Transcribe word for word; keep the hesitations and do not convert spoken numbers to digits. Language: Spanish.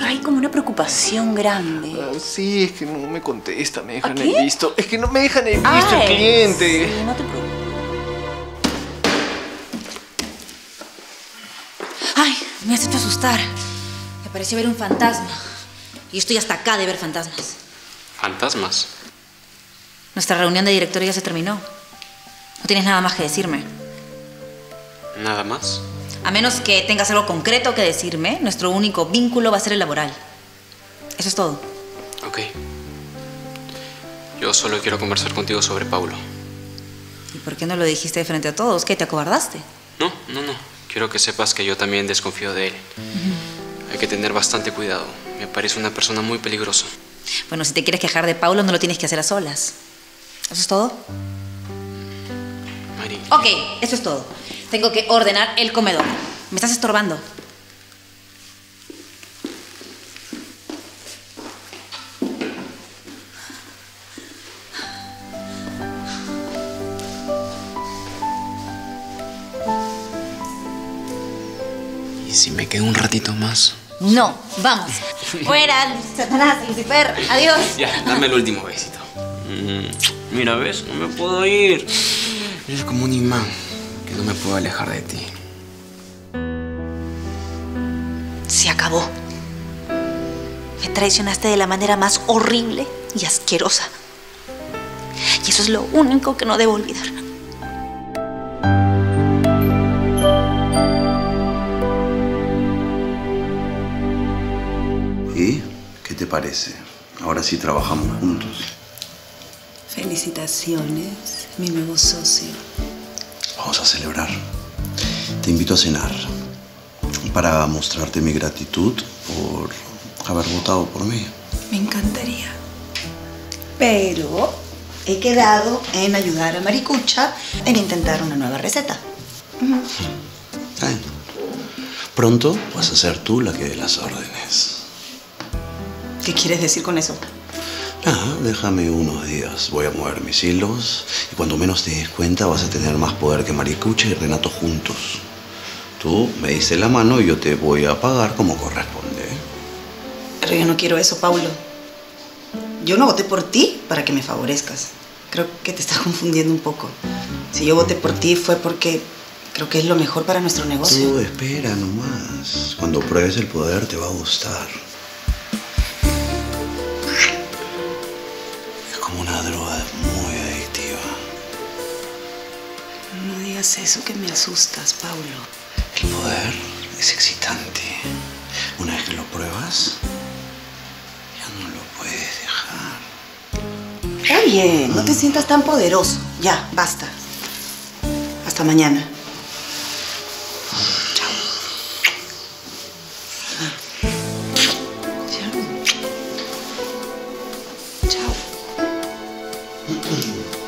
hay como una preocupación grande. Ah, sí, es que no me contesta, me dejan ¿A en qué? visto. Es que no me dejan en visto Ay, el cliente. Sí, no te preocupes. Ay, me has hecho asustar. Me pareció ver un fantasma. Y estoy hasta acá de ver fantasmas. ¿Fantasmas? Nuestra reunión de directorio ya se terminó. No tienes nada más que decirme. ¿Nada más? A menos que tengas algo concreto que decirme, nuestro único vínculo va a ser el laboral. Eso es todo. Ok. Yo solo quiero conversar contigo sobre Paulo. ¿Y por qué no lo dijiste de frente a todos? ¿Qué, te acobardaste? No, no, no. Quiero que sepas que yo también desconfío de él. Uh-huh. Hay que tener bastante cuidado. Me parece una persona muy peligrosa. Bueno, si te quieres quejar de Paulo, no lo tienes que hacer a solas. ¿Eso es todo? Mari. Ok, eso es todo. Tengo que ordenar el comedor. Me estás estorbando. ¿Y si me quedo un ratito más? No, vamos. Fuera, Satanás, Lucifer, adiós. Ya, dame el último besito. Mm, mira, ¿ves? No me puedo ir. Eres como un imán que no me puedo alejar de ti. Se acabó. Me traicionaste de la manera más horrible y asquerosa. Y eso es lo único que no debo olvidar. ¿Y qué te parece? Ahora sí trabajamos juntos. Felicitaciones, mi nuevo socio. Vamos a celebrar. Te invito a cenar para mostrarte mi gratitud por haber votado por mí. Me encantaría. Pero he quedado en ayudar a Maricucha en intentar una nueva receta. Uh-huh. Bueno, pronto vas a ser tú la que dé las órdenes. ¿Qué quieres decir con eso? Ah, déjame unos días. Voy a mover mis hilos y cuando menos te des cuenta vas a tener más poder que Maricucha y Renato juntos. Tú me diste la mano y yo te voy a pagar como corresponde. Pero yo no quiero eso, Paulo. Yo no voté por ti para que me favorezcas. Creo que te estás confundiendo un poco. Si yo voté por ti fue porque creo que es lo mejor para nuestro negocio. Tú espera nomás. Cuando pruebes el poder te va a gustar. Es como una droga muy adictiva. No digas eso, que me asustas, Paulo. El poder es excitante. Una vez que lo pruebas, ya no lo puedes dejar. Está bien, no te sientas tan poderoso. Ya, basta. Hasta mañana. Chao. Chao. Chao.